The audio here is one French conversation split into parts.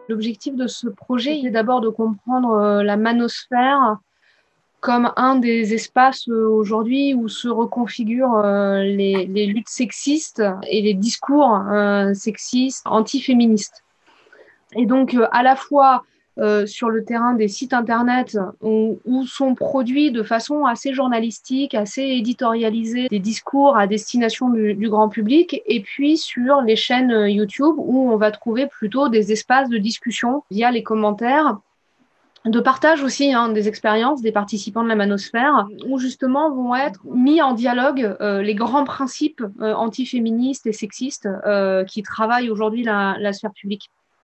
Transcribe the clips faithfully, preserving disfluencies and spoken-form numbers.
L'objectif de ce projet est d'abord de comprendre la manosphère comme un des espaces aujourd'hui où se reconfigurent les, les luttes sexistes et les discours euh, sexistes, antiféministes. Et donc, à la fois euh, sur le terrain des sites internet où, où sont produits de façon assez journalistique, assez éditorialisée des discours à destination du, du grand public, et puis sur les chaînes YouTube où on va trouver plutôt des espaces de discussion via les commentaires, de partage aussi hein, des expériences des participants de la manosphère, où justement vont être mis en dialogue euh, les grands principes euh, antiféministes et sexistes euh, qui travaillent aujourd'hui la, la sphère publique.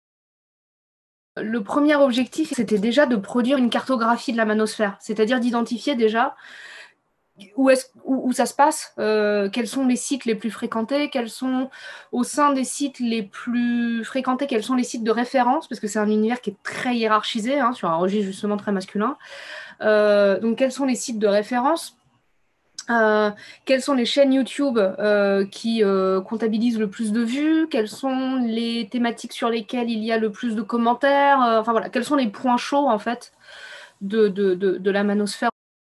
Le premier objectif, c'était déjà de produire une cartographie de la manosphère, c'est-à-dire d'identifier déjà où, est où, où ça se passe, euh, quels sont les sites les plus fréquentés, quels sont, au sein des sites les plus fréquentés, quels sont les sites de référence, parce que c'est un univers qui est très hiérarchisé, hein, sur un registre justement très masculin. Euh, donc, quels sont les sites de référence ? Euh, quelles sont les chaînes YouTube euh, qui euh, comptabilisent le plus de vues, quelles sont les thématiques sur lesquelles il y a le plus de commentaires, euh, enfin voilà, quels sont les points chauds en fait de, de, de, de la manosphère.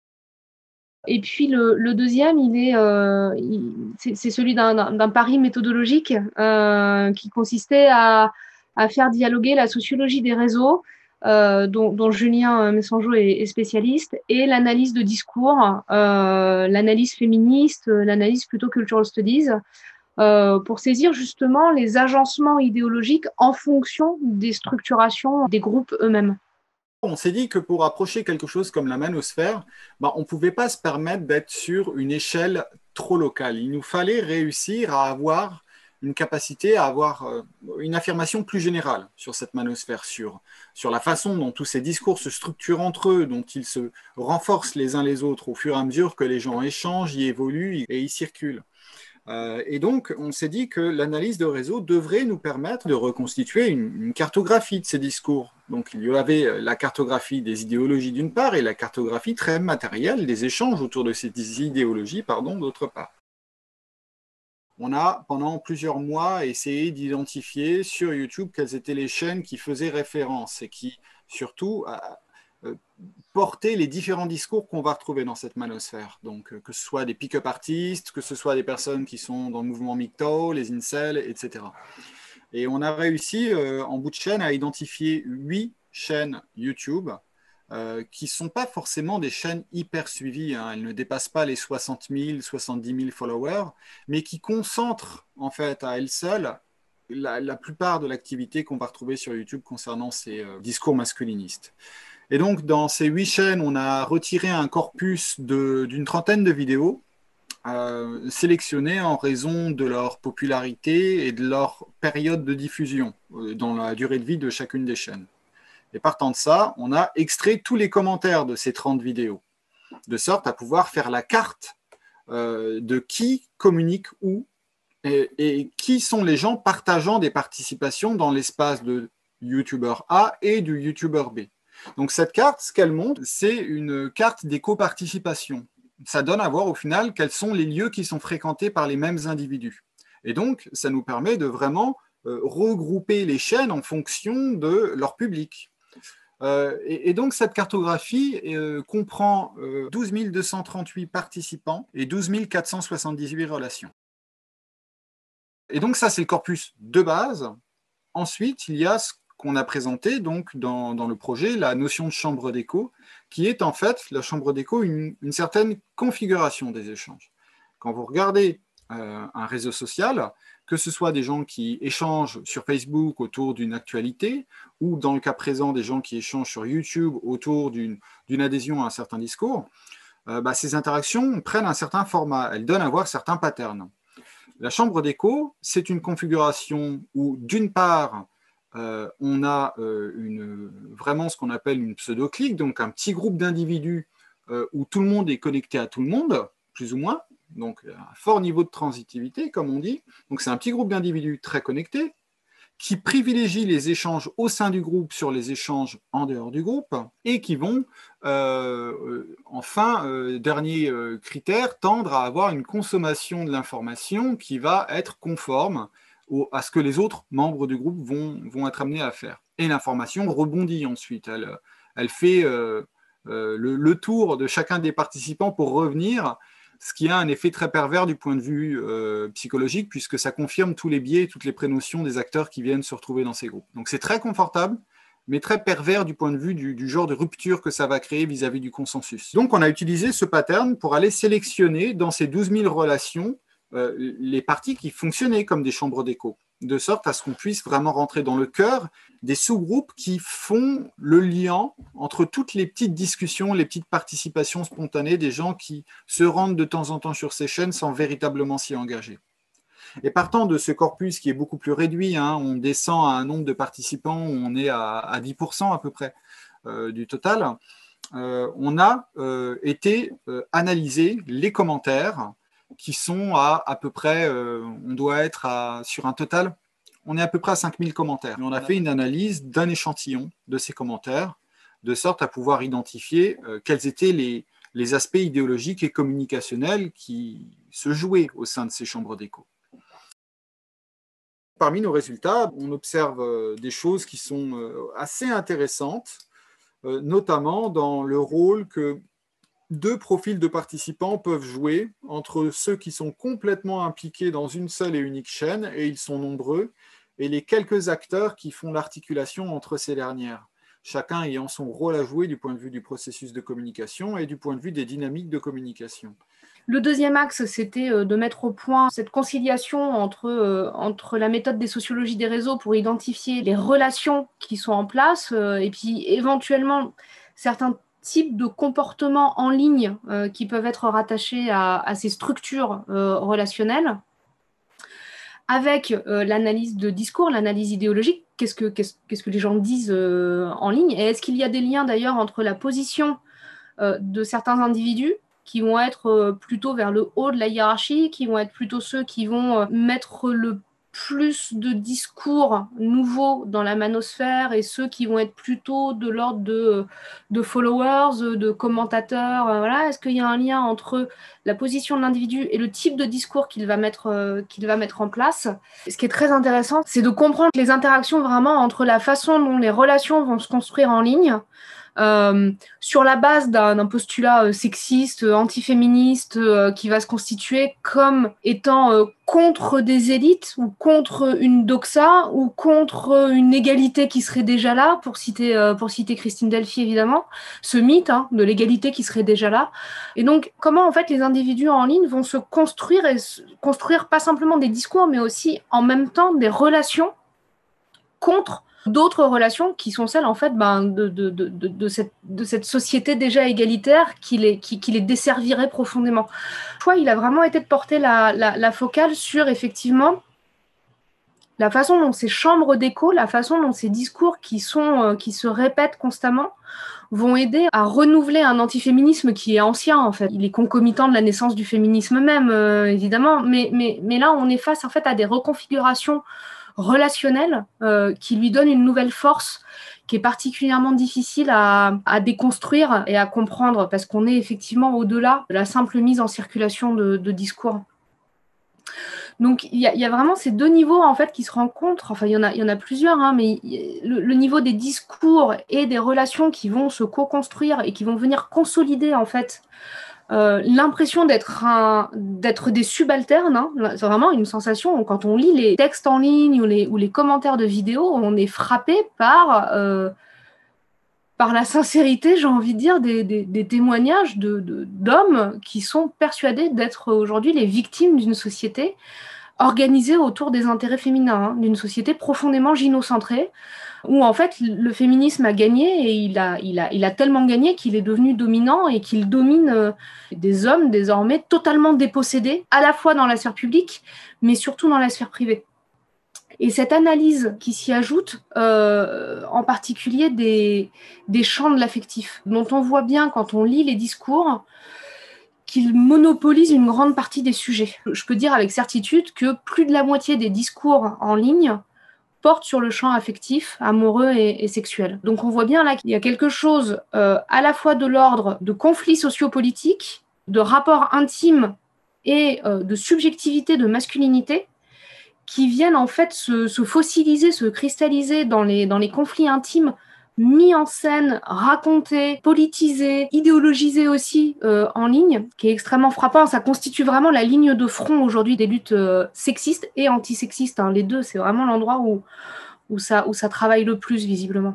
Et puis le, le deuxième, il est, euh, c'est celui d'un pari méthodologique euh, qui consistait à, à faire dialoguer la sociologie des réseaux, euh, dont, dont Julien Messangeau est, est spécialiste, et l'analyse de discours, euh, l'analyse féministe, l'analyse plutôt cultural studies, euh, pour saisir justement les agencements idéologiques en fonction des structurations des groupes eux-mêmes. On s'est dit que pour approcher quelque chose comme la manosphère, bah, on ne pouvait pas se permettre d'être sur une échelle trop locale. Il nous fallait réussir à avoir une capacité à avoir euh, une affirmation plus générale sur cette manosphère, sur, sur la façon dont tous ces discours se structurent entre eux, dont ils se renforcent les uns les autres au fur et à mesure que les gens échangent, y évoluent et y circulent. Euh, et donc, on s'est dit que l'analyse de réseau devrait nous permettre de reconstituer une, une cartographie de ces discours. Donc, il y avait la cartographie des idéologies d'une part et la cartographie très matérielle des échanges autour de ces idéologies, pardon, d'autre part. On a, pendant plusieurs mois, essayé d'identifier sur YouTube quelles étaient les chaînes qui faisaient référence et qui, surtout, euh, porter les différents discours qu'on va retrouver dans cette manosphère. Donc, que ce soit des pick-up artistes, que ce soit des personnes qui sont dans le mouvement M G T O W, les incels, et cetera. Et on a réussi, euh, en bout de chaîne, à identifier huit chaînes YouTube euh, qui ne sont pas forcément des chaînes hyper suivies. Hein. Elles ne dépassent pas les soixante mille, soixante-dix mille followers, mais qui concentrent, en fait, à elles seules la, la plupart de l'activité qu'on va retrouver sur YouTube concernant ces euh, discours masculinistes. Et donc, dans ces huit chaînes, on a retiré un corpus d'une trentaine de vidéos euh, sélectionnées en raison de leur popularité et de leur période de diffusion euh, dans la durée de vie de chacune des chaînes. Et partant de ça, on a extrait tous les commentaires de ces trente vidéos, de sorte à pouvoir faire la carte euh, de qui communique où et, et qui sont les gens partageant des participations dans l'espace de YouTuber A et du YouTuber B. Donc cette carte, ce qu'elle montre, c'est une carte des coparticipations. Ça donne à voir au final quels sont les lieux qui sont fréquentés par les mêmes individus. Et donc, ça nous permet de vraiment euh, regrouper les chaînes en fonction de leur public. Euh, et, et donc, cette cartographie euh, comprend euh, douze mille deux cent trente-huit participants et douze mille quatre cent soixante-dix-huit relations. Et donc, ça, c'est le corpus de base. Ensuite, il y a ce qu'on a présenté donc dans, dans le projet, la notion de chambre d'écho, qui est en fait, la chambre d'écho, une, une certaine configuration des échanges. Quand vous regardez euh, un réseau social, que ce soit des gens qui échangent sur Facebook autour d'une actualité, ou dans le cas présent, des gens qui échangent sur YouTube autour d'une adhésion à un certain discours, euh, bah, ces interactions prennent un certain format, elles donnent à voir certains patterns. La chambre d'écho, c'est une configuration où, d'une part, euh, on a euh, une, vraiment ce qu'on appelle une pseudo-clique, donc un petit groupe d'individus euh, où tout le monde est connecté à tout le monde, plus ou moins, donc un fort niveau de transitivité, comme on dit. Donc c'est un petit groupe d'individus très connectés, qui privilégient les échanges au sein du groupe sur les échanges en dehors du groupe et qui vont, euh, enfin, euh, dernier euh, critère, tendre à avoir une consommation de l'information qui va être conforme au, à ce que les autres membres du groupe vont, vont être amenés à faire. Et l'information rebondit ensuite. Elle, elle fait euh, euh, le, le tour de chacun des participants pour revenir, ce qui a un effet très pervers du point de vue euh, psychologique, puisque ça confirme tous les biais et toutes les prénotions des acteurs qui viennent se retrouver dans ces groupes. Donc c'est très confortable, mais très pervers du point de vue du, du genre de rupture que ça va créer vis-à-vis du consensus. Donc on a utilisé ce pattern pour aller sélectionner dans ces douze mille relations euh, les parties qui fonctionnaient comme des chambres d'écho, de sorte à ce qu'on puisse vraiment rentrer dans le cœur des sous-groupes qui font le lien entre toutes les petites discussions, les petites participations spontanées des gens qui se rendent de temps en temps sur ces chaînes sans véritablement s'y engager. Et partant de ce corpus qui est beaucoup plus réduit, hein, on descend à un nombre de participants où on est à, à dix pour cent à peu près euh, du total, euh, on a euh, été euh, analyser les commentaires qui sont à à peu près, euh, on doit être à, sur un total, on est à peu près à cinq mille commentaires. Et on a fait une analyse d'un échantillon de ces commentaires, de sorte à pouvoir identifier euh, quels étaient les, les aspects idéologiques et communicationnels qui se jouaient au sein de ces chambres d'écho. Parmi nos résultats, on observe des choses qui sont assez intéressantes, notamment dans le rôle que deux profils de participants peuvent jouer entre ceux qui sont complètement impliqués dans une seule et unique chaîne, et ils sont nombreux, et les quelques acteurs qui font l'articulation entre ces dernières, chacun ayant son rôle à jouer du point de vue du processus de communication et du point de vue des dynamiques de communication. Le deuxième axe, c'était de mettre au point cette conciliation entre, euh, entre la méthode des sociologies des réseaux pour identifier les relations qui sont en place euh, et puis éventuellement certains types de comportements en ligne euh, qui peuvent être rattachés à, à ces structures euh, relationnelles, avec euh, l'analyse de discours, l'analyse idéologique, qu'est-ce que, qu'est-ce, qu'est-ce que les gens disent euh, en ligne, et est-ce qu'il y a des liens d'ailleurs entre la position euh, de certains individus qui vont être plutôt vers le haut de la hiérarchie, qui vont être plutôt ceux qui vont mettre le plus de discours nouveaux dans la manosphère et ceux qui vont être plutôt de l'ordre de, de followers, de commentateurs. Voilà. Est-ce qu'il y a un lien entre la position de l'individu et le type de discours qu'il va mettre, qu'il va mettre en place? Ce qui est très intéressant, c'est de comprendre les interactions vraiment entre la façon dont les relations vont se construire en ligne, Euh, sur la base d'un, d'un postulat euh, sexiste, euh, antiféministe, euh, qui va se constituer comme étant euh, contre des élites ou contre une doxa ou contre une égalité qui serait déjà là, pour citer, euh, pour citer Christine Delphi évidemment, ce mythe hein, de l'égalité qui serait déjà là. Et donc comment en fait les individus en ligne vont se construire et se construire pas simplement des discours mais aussi en même temps des relations contre d'autres relations qui sont celles en fait ben, de, de, de, de, cette, de cette société déjà égalitaire qui les, qui, qui les desservirait profondément. Le choix, il a vraiment été de porter la, la, la focale sur effectivement la façon dont ces chambres d'écho, la façon dont ces discours qui, sont, euh, qui se répètent constamment vont aider à renouveler un antiféminisme qui est ancien en fait. Il est concomitant de la naissance du féminisme même, euh, évidemment, mais, mais, mais là on est face en fait à des reconfigurations relationnel euh, qui lui donne une nouvelle force qui est particulièrement difficile à, à déconstruire et à comprendre parce qu'on est effectivement au-delà de la simple mise en circulation de, de discours. Donc il y, y a vraiment ces deux niveaux en fait qui se rencontrent, enfin il y en a, il y en a plusieurs, hein, mais le, le niveau des discours et des relations qui vont se co-construire et qui vont venir consolider en fait Euh, l'impression d'être, un, d'être des subalternes, hein. C'est vraiment une sensation, quand on lit les textes en ligne ou les, ou les commentaires de vidéos, on est frappé par, euh, par la sincérité, j'ai envie de dire, des, des, des témoignages de, de, d'hommes qui sont persuadés d'être aujourd'hui les victimes d'une société organisée autour des intérêts féminins, hein, d'une société profondément gynocentrée, où en fait le féminisme a gagné et il a, il a, il a tellement gagné qu'il est devenu dominant et qu'il domine euh, des hommes désormais totalement dépossédés, à la fois dans la sphère publique, mais surtout dans la sphère privée. Et cette analyse qui s'y ajoute, euh, en particulier des, des champs de l'affectif, dont on voit bien quand on lit les discours, qu'ils monopolisent une grande partie des sujets. Je peux dire avec certitude que plus de la moitié des discours en ligne porte sur le champ affectif, amoureux et, et sexuel. Donc on voit bien là qu'il y a quelque chose euh, à la fois de l'ordre de conflits sociopolitiques, de rapports intimes et euh, de subjectivité, de masculinité, qui viennent en fait se, se fossiliser, se cristalliser dans les, dans les conflits intimes mis en scène, racontés, politisés, idéologisés aussi euh, en ligne, qui est extrêmement frappant. Ça constitue vraiment la ligne de front aujourd'hui des luttes euh, sexistes et antisexistes. Hein. Les deux, c'est vraiment l'endroit où, où, ça, où ça travaille le plus, visiblement.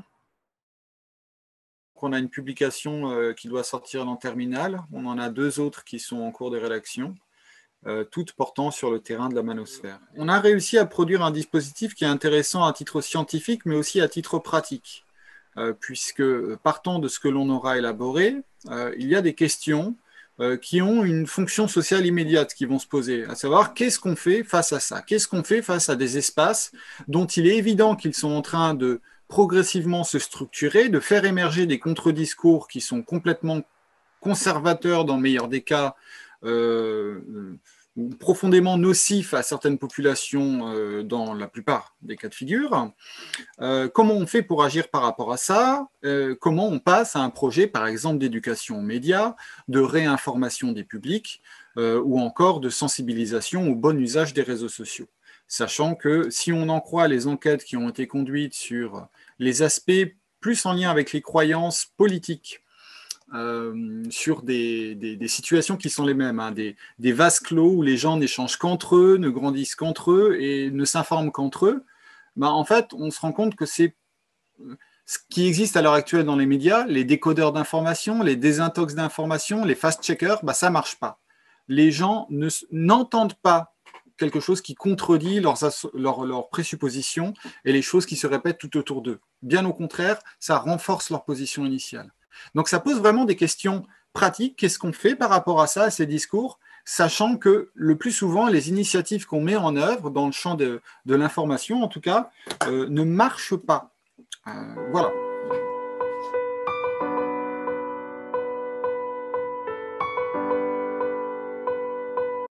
On a une publication euh, qui doit sortir en terminale. On en a deux autres qui sont en cours de rédaction, euh, toutes portant sur le terrain de la manosphère. On a réussi à produire un dispositif qui est intéressant à titre scientifique, mais aussi à titre pratique. Euh, puisque partant de ce que l'on aura élaboré, euh, il y a des questions euh, qui ont une fonction sociale immédiate qui vont se poser, à savoir qu'est-ce qu'on fait face à ça, qu'est-ce qu'on fait face à des espaces dont il est évident qu'ils sont en train de progressivement se structurer, de faire émerger des contre-discours qui sont complètement conservateurs dans le meilleur des cas, euh, profondément nocifs à certaines populations euh, dans la plupart des cas de figure. Euh, comment on fait pour agir par rapport à ça? euh, Comment on passe à un projet, par exemple, d'éducation aux médias, de réinformation des publics, euh, ou encore de sensibilisation au bon usage des réseaux sociaux? Sachant que si on en croit les enquêtes qui ont été conduites sur les aspects plus en lien avec les croyances politiques, Euh, sur des, des, des situations qui sont les mêmes, hein, des, des vases clos où les gens n'échangent qu'entre eux, ne grandissent qu'entre eux et ne s'informent qu'entre eux, ben, en fait, on se rend compte que c'est ce qui existe à l'heure actuelle dans les médias, les décodeurs d'informations, les désintox d'informations, les fast-checkers, ben, ça ne marche pas. Les gens ne, n'entendent pas quelque chose qui contredit leurs, leurs, leurs présuppositions et les choses qui se répètent tout autour d'eux. Bien au contraire, ça renforce leur position initiale. Donc ça pose vraiment des questions pratiques. Qu'est-ce qu'on fait par rapport à ça, à ces discours, sachant que le plus souvent, les initiatives qu'on met en œuvre dans le champ de, de l'information, en tout cas, euh, ne marchent pas. Euh, voilà.